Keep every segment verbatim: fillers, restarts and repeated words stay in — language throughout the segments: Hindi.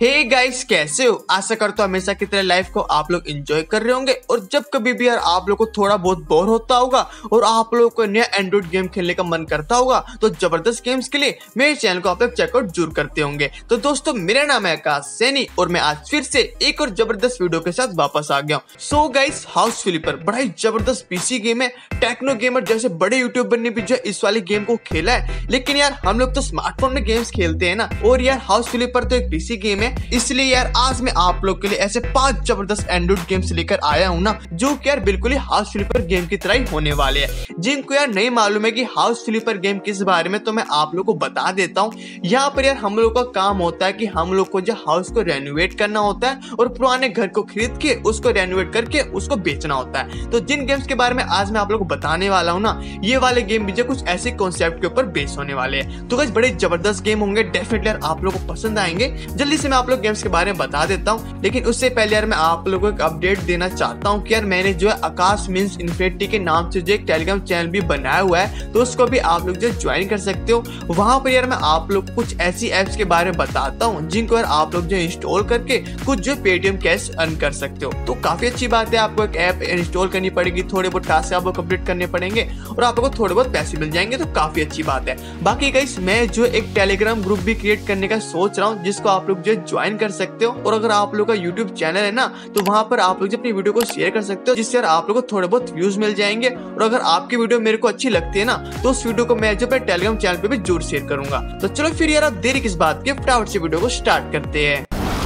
हे गाइस, कैसे हो? आशा करता हूं हमेशा की तरह लाइफ को आप लोग एंजॉय कर रहे होंगे। और जब कभी भी यार आप लोग को थोड़ा बहुत बोर होता होगा और आप लोगों को नया एंड्रॉइड गेम खेलने का मन करता होगा तो जबरदस्त गेम्स के लिए मेरे चैनल को आप लोग चेकआउट जरूर करते होंगे। तो दोस्तों, मेरा नाम है आकाश सैनी और मैं आज फिर से एक और जबरदस्त वीडियो के साथ वापस आ गया हूँ। सो गाइस, हाउस फ्लिपर बड़ा ही जबरदस्त पीसी गेम है। टेक्नो गेमर जैसे बड़े यूट्यूबर ने भी जो इस वाले गेम को खेला है, लेकिन यार हम लोग तो स्मार्टफोन में गेम्स खेलते हैं ना। और यार हाउस फ्लिपर तो एक पीसी गेम है, इसलिए यार आज मैं आप लोग के लिए ऐसे पांच जबरदस्त एंड्रॉइड गेम्स लेकर आया हूँ ना, जो कि यार बिल्कुल ही हाउस फ्लिपर गेम की तरह ही होने वाले हैं। जिनको यार नहीं मालूम है कि हाउस फ्लिपर गेम किस बारे में, तो मैं आप लोग को बता देता हूँ। यहाँ पर यार हम लोग का काम होता है कि हम लोग को जो हाउस को रेनोवेट करना होता है और पुराने घर को खरीद के उसको रेनोवेट करके उसको बेचना होता है। तो जिन गेम्स के बारे में आज मैं आप लोग को बताने वाला हूँ ना, ये वाले गेम भी जो कुछ ऐसे कॉन्सेप्ट के ऊपर बेस होने वाले हैं। तो गाइस, बड़े जबरदस्त गेम होंगे, डेफिनेटली यार आप लोग को पसंद आएंगे। जल्दी से मैं आप लोग गेम्स के बारे में बता देता हूँ, लेकिन उससे पहले यार मैं आप लोगों को एक अपडेट देना चाहता हूँ कि यार मैंने जो है आकाश मीन्स इन्फिनिटी के नाम से जो एक टेलीग्राम चैनल भी बनाया हुआ है, तो उसको भी आप लोग जो ज्वाइन कर सकते हो। वहां पर यार मैं आप लोग को कुछ ऐसी एप्स के बारे में बताता हूँ जिनको यार आप लोग जो इंस्टॉल करके कुछ जो पेटीएम कैश अर्न कर सकते हो। तो काफी अच्छी बात है, आपको एक ऐप इंस्टॉल करनी पड़ेगी, थोड़े बहुत टास्क आपको कंप्लीट करने पड़ेंगे और आप लोगों को थोड़े बहुत पैसे मिल जाएंगे, तो काफी अच्छी बात है। बाकी गाइस, मैं जो एक टेलीग्राम ग्रुप भी क्रिएट करने का सोच रहा हूँ, जिसको आप लोग जो ज्वाइन कर सकते हो। और अगर आप लोग का यूट्यूब चैनल है ना, तो वहां पर आप लोग जो अपनी वीडियो को शेयर कर सकते हो, जिससे यार आप लोग को थोड़े बहुत व्यूज मिल जाएंगे। और अगर आपकी वीडियो मेरे को अच्छी लगती है ना, तो उस वीडियो को मैं जो अपने टेलीग्राम चैनल पे भी जरूर शेयर करूंगा। तो चलो फिर यार आप देरी किस बात की, फटाफट से वीडियो को स्टार्ट करते हैं।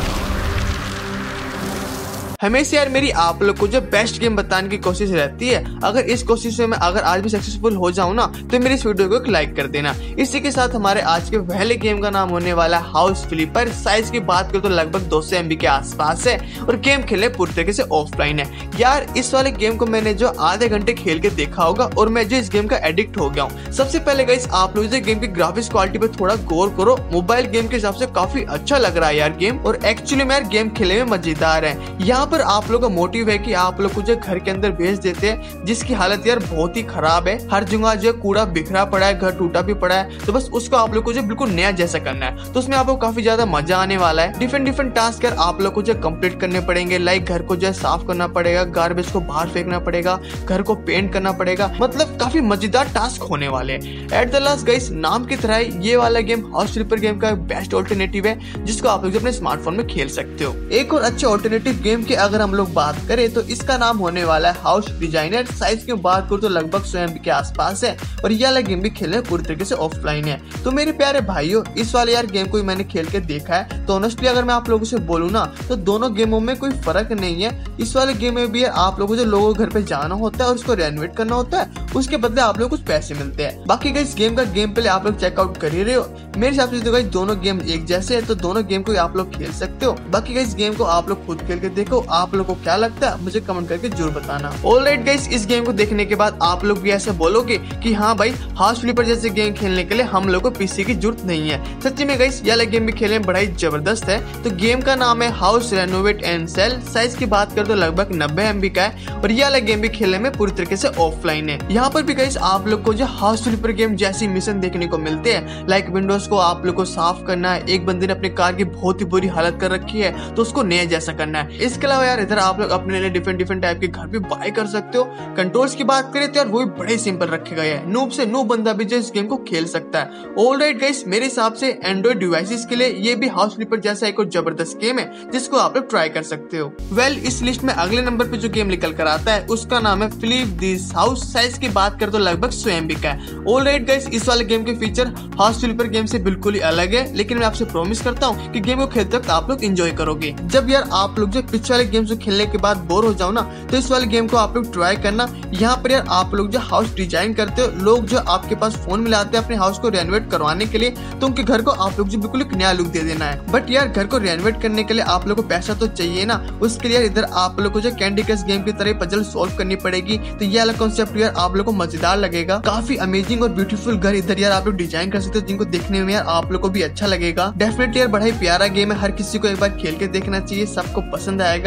हमेशा यार मेरी आप लोग को जो बेस्ट गेम बताने की कोशिश रहती है। अगर इस कोशिश में मैं अगर आज भी सक्सेसफुल हो जाऊं ना, तो मेरे इस वीडियो को एक लाइक कर देना। इसी के साथ हमारे आज के पहले गेम का नाम होने वाला है हाउस फ्लिपर। साइज की बात करें तो लगभग दो सौ एम बी के आसपास है और गेम खेलने पूरी तरीके से ऑफलाइन है। यार इस वाले गेम को मैंने जो आधे घंटे खेल के देखा होगा और मैं जो इस गेम का एडिक्ट हो गया हूँ। सबसे पहले गाइस, आप लोग जो गेम की ग्राफिक्स क्वालिटी पे थोड़ा गौर करो। मोबाइल गेम के हिसाब से काफी अच्छा लग रहा है यार गेम, और एक्चुअली में यार गेम खेलने में मजेदार है। यहाँ पर आप लोग का मोटिव है कि आप लोग को जो घर के अंदर भेज देते हैं, जिसकी हालत यार बहुत ही खराब है। हर जगह जो कूड़ा बिखरा पड़ा है, घर टूटा भी पड़ा है, तो बस उसको आप लोग को जो बिल्कुल नया जैसा करना है। तो उसमें आपको काफी ज्यादा मजा आने वाला है। डिफरेंट डिफरेंट टास्क यार आप लोग को जो कंप्लीट करने पड़ेंगे, लाइक घर को जो साफ करना पड़ेगा, गार्बेज को बाहर फेंकना पड़ेगा, घर को पेंट करना पड़ेगा। मतलब काफी मजेदार टास्क होने वाले हैं। एट द लास्ट गाइस, नाम की तरह ये वाला गेम हाउस फ्लिपर गेम का बेस्ट ऑल्टरनेटिव है, जिसको आप लोग अपने स्मार्टफोन में खेल सकते हो। एक और अच्छे ऑल्टरनेटिव गेम की अगर हम लोग बात करें तो इसका नाम होने वाला है हाउस डिजाइनर। साइज की बात करूं तो लगभग सौ एम बी के आसपास है और ये वाला गेम भी खेलने पूरी तरीके से ऑफलाइन है। तो मेरे प्यारे भाइयों, इस वाले यार गेम को मैंने खेल के देखा है, तो ऑनेस्टली अगर मैं आप लोगों से बोलूं ना, तो दोनों गेमों में कोई फर्क नहीं है। इस वाले गेम में भी आप लोगों को जो लोगों घर पे जाना होता है और उसको रेनोवेट करना होता है, उसके बदले आप लोग कुछ पैसे मिलते हैं। बाकी इस गेम का गेम प्ले आप लोग चेकआउट कर ही रहे हो। मेरे हिसाब से तो गाइस दोनों गेम एक जैसे है, तो दोनों गेम को आप लोग खेल सकते हो। बाकी इस गेम को आप लोग खुद खेल के देखो, आप लोग को क्या लगता है मुझे कमेंट करके जरूर बताना। ऑलराइट गाइस, इस गेम को देखने के बाद आप लोग भी ऐसे बोलोगे कि हाँ भाई, हाउस फ्लिपर जैसे गेम खेलने के लिए हम लोग को पीसी की जरूरत नहीं है। सच्ची में गाइस, ये वाला गेम भी खेलने में बड़ा ही जबरदस्त है। तो गेम का नाम है house renovate and sale. Size की बात करें तो लगभग नब्बे एम बी का है और ये वाला गेम भी खेलने में पूरी तरीके से ऑफलाइन है। यहाँ पर भी गाइस आप लोग को जो हाउस फ्लिपर गेम जैसी मिशन देखने को मिलते हैं, लाइक विंडोज को आप लोग को साफ करना है, एक बंदे ने अपनी कार की बहुत ही बुरी हालत कर रखी है तो उसको नया जैसा करना है। इसके अलावा यार इधर आप लोग अपने लिए डिफरेंट डिफरेंट टाइप के घर भी बाय कर सकते हो। कंट्रोल्स की बात करें तो यार वो भी बड़े सिंपल रखे गए हैं, नूब से नूब बंदा भी जो इस गेम को खेल सकता है। ऑलराइट गाइस, मेरे हिसाब से एंड्रॉइड डिवाइसेस के लिए ये भी हाउस फ्लिपर जैसा एक और जबरदस्त गेम है, जिसको आप लोग ट्राई कर सकते हो। वेल well, इस लिस्ट में अगले नंबर पे जो गेम निकल कर आता है उसका नाम है फ्लिप दिस हाउस। साइज की बात करें तो लगभग सौ एम बी का है। ऑलराइट गाइस, इस वाले गेम के फीचर हाउस फ्लिपर गेम से बिल्कुल ही अलग है, लेकिन मैं आपसे प्रॉमिस करता हूँ कि गेम को खेलते वक्त आप लोग एंजॉय करोगे। जब यार आप लोग जो पिछले वाले गेम को खेलने के बाद बोर हो जाओ ना, तो इस वाले गेम को आप लोग ट्राई करना। यहाँ पर यार आप लोग जो हाउस डिजाइन करते हो, लोग जो आपके पास फोन में लाते हैं अपने हाउस को रेनोवेट करवाने के लिए, तो उनके घर को आप लोग जो बिल्कुल एक नया लुक दे देना है। बट यार घर को रेनोवेट करने के लिए आप लोग को पैसा तो चाहिए ना, उसके लिए इधर आप लोग को जो कैंडी क्रश गेम की तरह पजल सॉल्व करनी पड़ेगी। तो ये वाला कॉन्सेप्ट यार आप लोग को मजेदार लगेगा। काफी अमेजिंग और ब्यूटीफुल घर इधर यार आप लोग डिजाइन कर सकते हो, जिनको देखने में यार आप लोग को भी अच्छा लगेगा। डेफिनेटली यार बड़ा ही प्यारा गेम है, हर किसी को एक बार खेल के देखना चाहिए, सबको पसंद आएगा।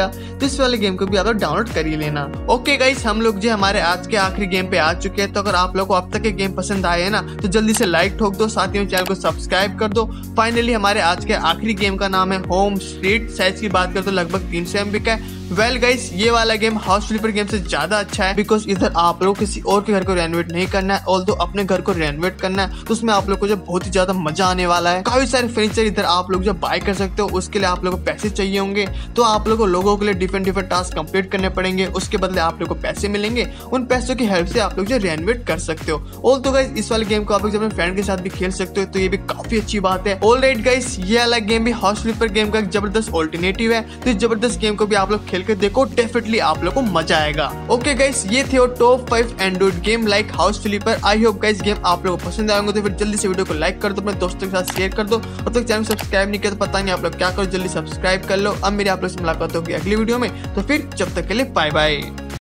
तो इस वाले गेम को भी आप लोग डाउनलोड कर ही लेना। ओके गाइस, हम लोग जो हमारे आज के आखिरी गेम पे आ चुके हैं। तो अगर आप लोग को अब तक के गेम पसंद आए हैं ना तो जल्दी से लाइक ठोक दो, साथ ही में चैनल को सब्सक्राइब कर दो। फाइनली हमारे आज के आखिरी गेम का नाम है होम स्ट्रीट। साइज की बात करें तो लगभग तीन सौ एमबी का है। वेल गाइस, ये वाला गेम हाउस फ्लिपर गेम से ज्यादा अच्छा है, बिकॉज इधर आप लोग किसी और के घर को रेनोवेट नहीं करना है, ऑल्दो अपने घर को रेनोवेट करना है। तो उसमें आप लोग को जो बहुत ही ज्यादा मजा आने वाला है। काफी सारे फर्नीचर इधर आप लोग जो बाय कर सकते हो, उसके लिए आप लोग को पैसे चाहिए होंगे। तो आप लोग को लोगों के लिए डिफरेंट डिफरेंट टास्क कंप्लीट करने पड़ेंगे, उसके बदले आप लोग को पैसे मिलेंगे। उन पैसों की हेल्प से आप लोग जो रेनोवेट कर सकते हो। ऑल्दो गाइस, इस वाले गेम को आप लोग अपने फ्रेंड के साथ भी खेल सकते हो, तो ये भी काफी अच्छी बात है। ऑलराइट गाइस, ये वाला गेम भी हाउस फ्लिपर गेम का एक जबरदस्त ऑल्टरनेटिव है। तो इस जबरदस्त गेम को भी आप लोग खेल कर देखो, डेफिनेटली आप लोग को मजा आएगा। ओके गाइस, ये थे top five android game like house flipper. I hope guys game आप लोगों को पसंद आएंगे। तो फिर जल्दी से वीडियो को लाइक कर दो, अपने दोस्तों के साथ शेयर कर दो। अब तक चैनल सब्सक्राइब नहीं किया तो पता नहीं आप लोग क्या करो, जल्दी सब्सक्राइब कर लो। अब मेरी आप लोग से मुलाकात होगी अगली वीडियो में। तो फिर जब तक के लिए बाय बाय।